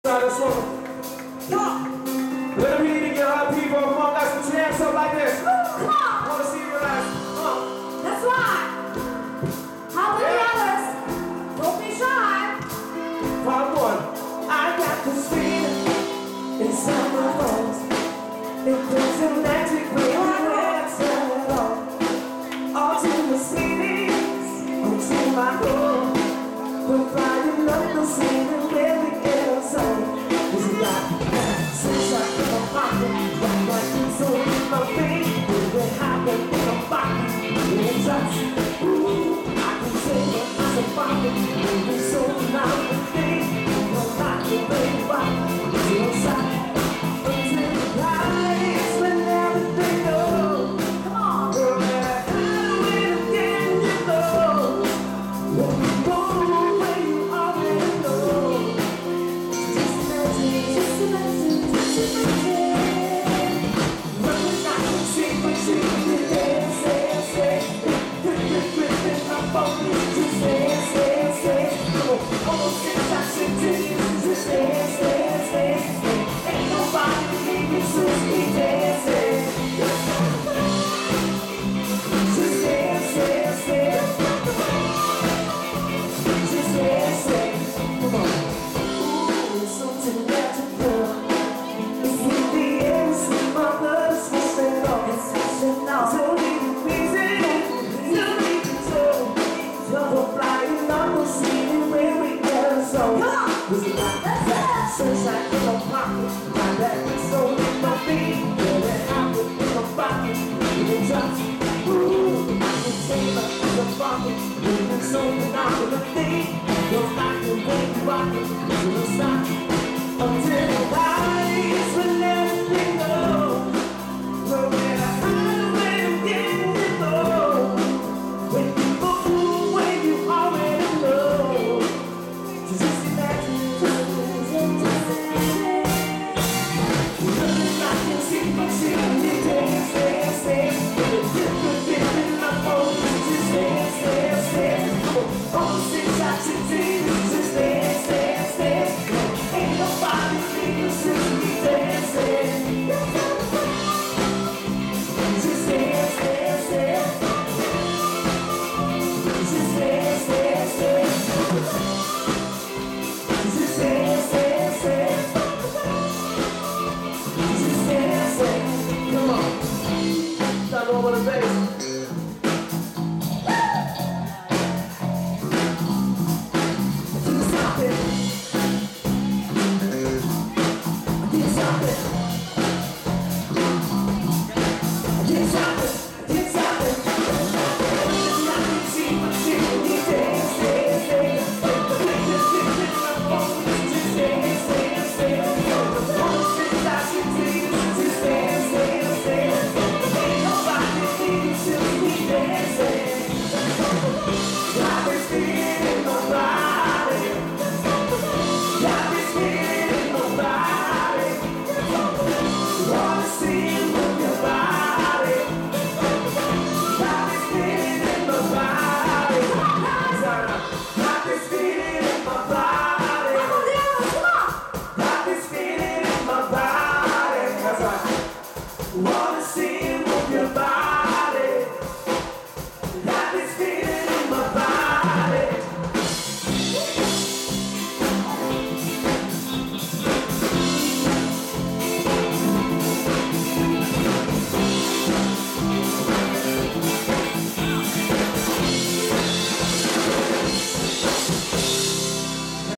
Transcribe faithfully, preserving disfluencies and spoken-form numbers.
Try this one. Come. Let me hear your hot people among us. Put your hands up like this. Ooh, come on. I want to see your eyes. Come on. That's right. How about Yeah. the others? Don't be shy. Part one. I got this feeling inside my bones. It brings a magic when I turn it on. All to the cities, onto my home. We're flying up the ceiling where we get zone. Is it like sunshine in my pocket? Right like it's all in my feet. We're happy in my pocket. We're touch. Ooh, I can take it as a pocket. We're so loud and big. We're not the way we rock. We're outside. Until the lights when everything goes. Come on. We're at Halloween again, you know. When we go where you already know. Just imagine, just imagine, just imagine. Running like a chick, but she can dance, dance, dance. Grip, grip, grip, grip, my focus. Just dance, dance, dance. Come on, almost six shots and tears. Just dance, dance, dance. Ain't nobody leaving since we dancing. Just dance, dance, dance. Just dance, dance. Come on. Ooh, it's something magical. It's in the air, it's in my blood, it's rushing on. It's rushing on. Don't need a reason, don't need to tell. We're flying up the ceiling where we get so. Come on. Was it like that? Sunshine in my pocket, like that. So in my feet, yeah, that apple in my pocket. You can touch, ooh, I can save her in the pocket. You can sew it out with a thing. Don't like the way you rock it, you don't stop until the lights will everything go. No matter how way you get to know. When you move, when you already know. Just imagine. Running like a chick, but she can dance, dance, dance. Dip, dip, dip in my phone. Just dance, dance, dance. Almost six shots and tears. Just dance, dance, dance. Ain't nobody leaving since we dancing. Just dance, dance, dance. Just dance, dance, dance. Just dance, dance, dance. Just dance, dance. Come on. Start over the bass. Can't stop it. Can't stop it. Can't stop it. Can't stop it. I can see what you need. Dance, dance, dance. Just dance, dance, dance. Almost six shots and tears. Just dance, dance, dance. Ain't nobody leaving till we dancing. Got this feeling in my body. Got this feeling.